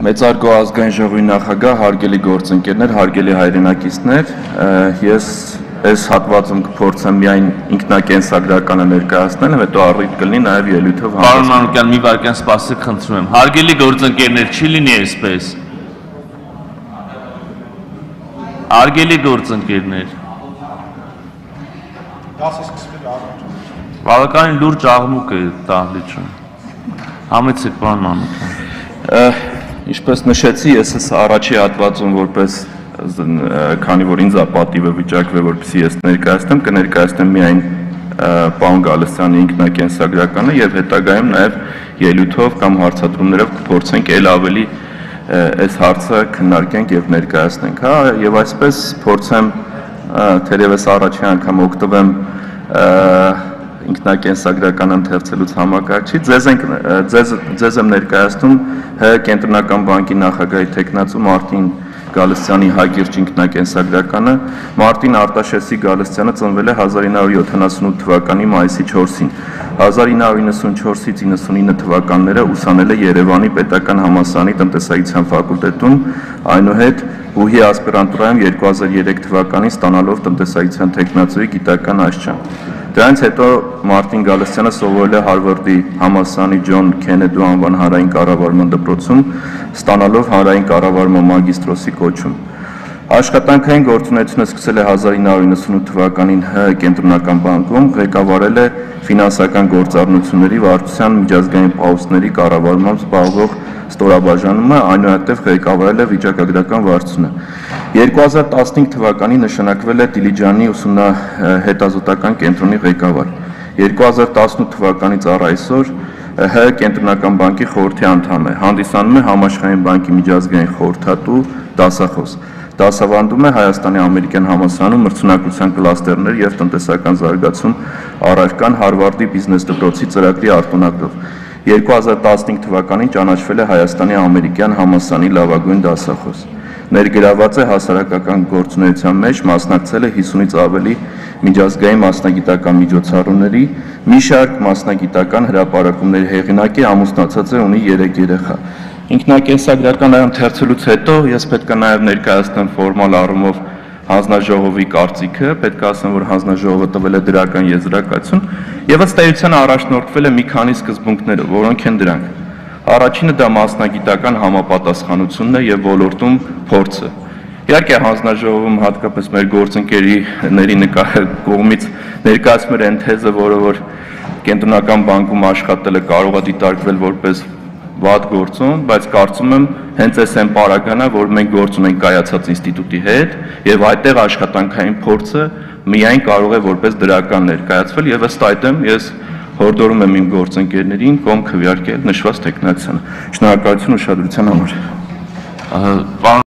Մեծարգո ազգային ժողովի նախագահ, հարգելի գործընկերներ, հարգելի հայրենակիցներ, ես այս հատվածում կփորձեմ միայն ինքնակենսագրականը ներկայացնել, հետո առիթ կլինի նաև ելույթով Պարոն Մանուկյան, մի վայրկյան սպասեք, խնդրում եմ։ Հարգելի գործընկերներ, չի լինի այսպես։ Հարգելի գործընկերներ։ Բավականին լուրջ աղմուկ է դահլիճում։ Համեցեք, պարոն Մանուկյան։ Ինչպես նշեցի, ես այս առաջի հատվածում որպես քանի որ ինձ պատիվ է վիճակվել, որպեսզի ես ներկայացնեմ, կներկայացնեմ միայն պարոն Գալստյանի ինքնակենսագրականը եւ հետագայում նաեւ ելույթով կամ հարցադրումներով կփորձենք ել ավելի այս հարցը քննարկենք եւ ներկայացնենք, հա, եւ այսպես փորձեմ թերևս առաջի անգամ օգտվեմ ինքնակենսագրական ընթերցելուց համակարգչի, ձեզ եմ ներկայացնում ՀՀ կենտրոնական բանկի նախագահի թեկնածու Մարտին Գալստյանի հակիրճ ինքնակենսագրականը։ Մարտին Արտաշեսի Գալստյանը ծնվել է 1978 թվականի մայիսի 4-ին։ 1994-ից 99 թվականները ուսանել է Երևանի պետական համալսարանի տնտեսագիտության ֆակուլտետում, այնուհետ ՈՒՀ-ի ասպիրանտուրայում 2003 թվականին ստանալով տնտեսագիտության թեկնածուի գիտական աստիճան։ Դրանից հետո Մարտին Գալստյանը սովորել է Հարվարդի համալսարանի Ջոն Քենեդու անվան հանրային կառավարման դպրոցում, ստանալով հանրային կառավարման մագիստրոսի կոչում։ Աշխատանքային գործունեությունը սկսել է 1998 թվականին ՀՀ կենտրոնական բանկում, ղեկավարել է ֆինանսական գործառնությունների վարչության միջազգային պահուստների կառավարմամբ զբաղվող ստորաբաժանումը, այնուհետև ղեկավարել է վիճակագրական վարչությունը։ 2015 թվականին նշանակվել է Դիլիջանի ուսումնահետազոտական կենտրոնի ղեկավար։ 2018 թվականից առ այսօր ՀՀ կենտրոնական բանկի խորհրդի անդամ է, հանդիսանում է Համաշխարհային բանկի միջազգային խորհրդատու դասախոս։ Դասավանդում է Հայաստանի ամերիկյան համալսարանում մրցունակության կլաստերներ եւ տնտեսական զարգացում առարկան Հարվարդի բիզնես դպրոցի ծրագրի արտոնագրով։ 2015 թվականին ճանաչվել է Հայաստանի ամերիկյան համալսարանի լավագույն դասախոս։ Ներգրաված է հասարակական գործունեության մեջ, մասնակցել է 50-ից ավելի միջազգային մասնագիտական միջոցառումների, մի շարք մասնագիտական հրապարակումների հեղինակ է, ամուսնացած է, ունի 3 երեխա։ Ինքնակենսագրական ընթերցելուց հետո ես պետք է նաև ներկայացնեմ ֆորմալ առումով հանձնաժողովի կարծիքը, պետք է ասեմ, որ հանձնաժողովը տվել է դրական եզրակացություն եւ ըստ էության առաջնորդվել է մի քանի սկզբունքներով, որոնք են դրանք։ Առաջինը դա մասնագիտական համապատասխանությունն է եւ ոլորտում փորձը։ Իհարկե հանձնաժողովում հատկապես մեր գործընկերների կողմից ներկայացվում էր այն թեզը, որ կենտրոնական բանկում աշխատելը կարող է դիտարկվել որպես վատ գործում, բայց կարծում եմ հենց այս այն պարագանա, որ մենք գործ ունենք կայացած ինստիտուտի հետ եւ այդտեղ աշխատանքային փորձը միայն կարող է որպես դրական ներկայացվել եւ ըստ այդմ ես հորդորում եմ իմ գործընկերներին կողմ քվեարկել նշված տեխնիկացիան։ Շնորհակալություն ուշադրության համար։